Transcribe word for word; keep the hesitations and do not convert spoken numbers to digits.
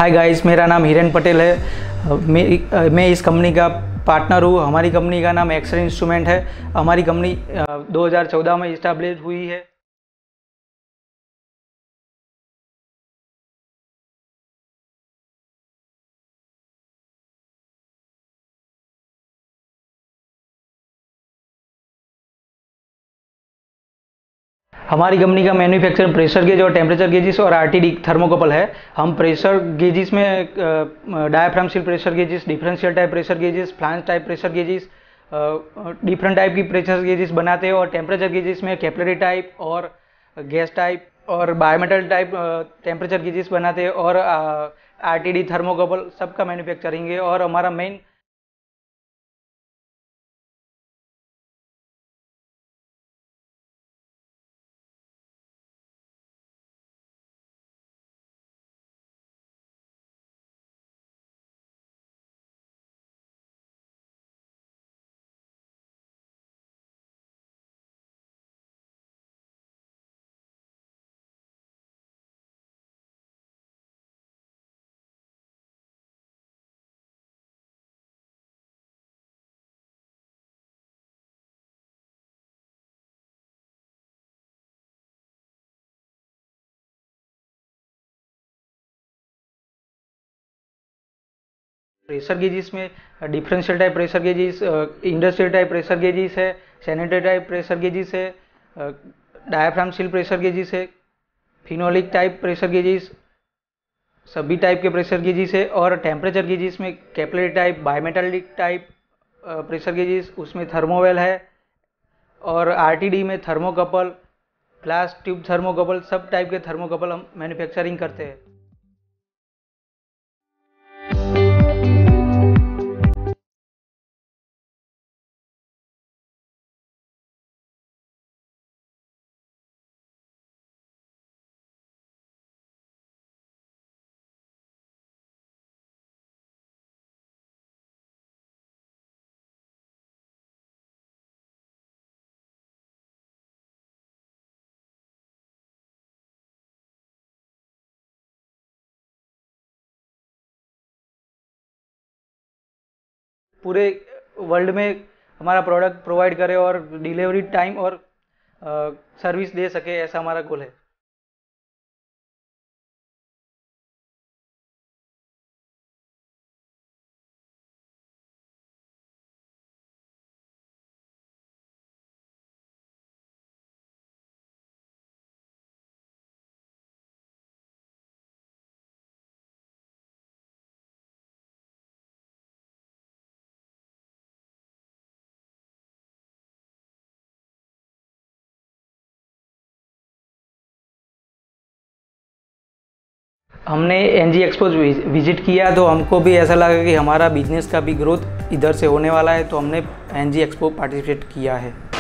Hi guys, मेरा नाम हिरेन पटेल है। मैं मैं इस कंपनी का पार्टनर हूँ। हमारी कंपनी का नाम एक्स-रे इंस्ट्रूमेंट है। हमारी कंपनी दो हज़ार चौदह में इस्टेब्लिश हुई है। हमारी कंपनी का मैन्युफैक्चर प्रेशर गेज और टेम्परेचर गेजेस और आरटीडी थर्मोकपल है। हम प्रेशर गेजेस में diaphragm seal pressure gauges, differential type pressure gauges, flange type pressure gauges, different type की प्रेशर गेजेस बनाते हैं। और टेम्परेचर गेजेस में कैपिलरी टाइप और गैस टाइप और बायोमेटल टाइप टेम्परेचर गेजेस बनाते हैं। और आरटीडी थर्मोकपल सबका मैन्युफैक्चरिंग है। और हमारा मेन प्रेशर गेजेस में differential type pressure gauges, industrial type pressure gauges है, सैनिटरी टाइप प्रेशर गेजेस है, डायाफ्राम सील प्रेशर गेजेस है, फिनोलिक टाइप प्रेशर गेजेस, सभी टाइप के प्रेशर गेजेस है। और टेम्परेचर गेजेस में capillary type, biometallic type pressure gauges, उसमें thermowell है। और आरटीडी में थर्मोकपल, फ्लास्क ट्यूब थर्मोकपल, सब टाइप के थर्मोकपल हम मैन्युफैक्चरिंग करते हैं। पूरे वर्ल्ड में हमारा प्रोडक्ट प्रोवाइड करे और डिलीवरी टाइम और सर्विस दे सके, ऐसा हमारा गोल है। हमने एनजीएक्सपो विजिट किया तो हमको भी ऐसा लगा कि हमारा बिजनेस का भी ग्रोथ इधर से होने वाला है, तो हमने एनजीएक्सपो पार्टिसिपेट किया है।